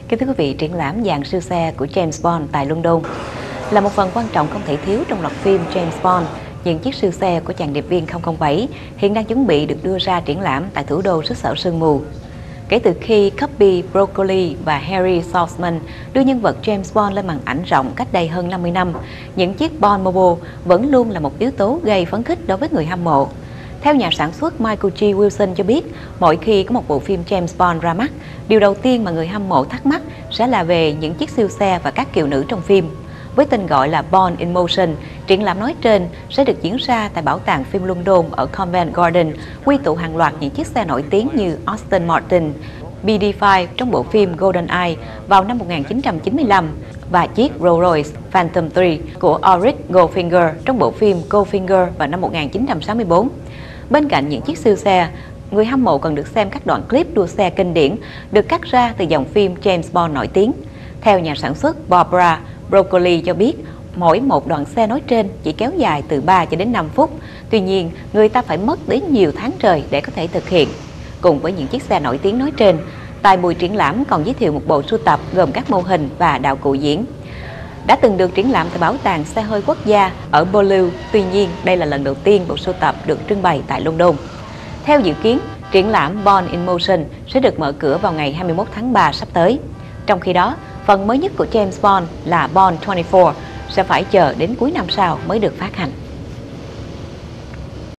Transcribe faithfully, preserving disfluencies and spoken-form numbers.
Kính thưa quý vị, triển lãm dàn siêu xe của James Bond tại London là một phần quan trọng không thể thiếu trong loạt phim James Bond. Những chiếc siêu xe của chàng điệp viên không không bảy hiện đang chuẩn bị được đưa ra triển lãm tại thủ đô xứ sở sương mù. Kể từ khi Cubby Broccoli và Harry Saltzman đưa nhân vật James Bond lên màn ảnh rộng cách đây hơn năm mươi năm, những chiếc Bond Mobile vẫn luôn là một yếu tố gây phấn khích đối với người hâm mộ. Theo nhà sản xuất Michael G. Wilson cho biết, mỗi khi có một bộ phim James Bond ra mắt, điều đầu tiên mà người hâm mộ thắc mắc sẽ là về những chiếc siêu xe và các kiều nữ trong phim. Với tên gọi là Bond in Motion, triển lãm nói trên sẽ được diễn ra tại Bảo tàng phim London ở Covent Garden, quy tụ hàng loạt những chiếc xe nổi tiếng như Aston Martin, B D năm trong bộ phim GoldenEye vào năm một nghìn chín trăm chín mươi lăm và chiếc Rolls-Royce Phantom ba của Auric Goldfinger trong bộ phim Goldfinger vào năm một nghìn chín trăm sáu mươi tư. Bên cạnh những chiếc siêu xe, người hâm mộ còn được xem các đoạn clip đua xe kinh điển được cắt ra từ dòng phim James Bond nổi tiếng. Theo nhà sản xuất Barbara Broccoli cho biết, mỗi một đoạn xe nói trên chỉ kéo dài từ ba cho đến năm phút. Tuy nhiên, người ta phải mất đến nhiều tháng trời để có thể thực hiện. Cùng với những chiếc xe nổi tiếng nói trên, tại buổi triển lãm còn giới thiệu một bộ sưu tập gồm các mô hình và đạo cụ diễn. Đã từng được triển lãm tại Bảo tàng Xe hơi Quốc gia ở Beaulieu, tuy nhiên đây là lần đầu tiên bộ sưu tập được trưng bày tại London. Theo dự kiến, triển lãm Bond in Motion sẽ được mở cửa vào ngày hai mươi mốt tháng ba sắp tới. Trong khi đó, phần mới nhất của James Bond là Bond hai mươi tư sẽ phải chờ đến cuối năm sau mới được phát hành.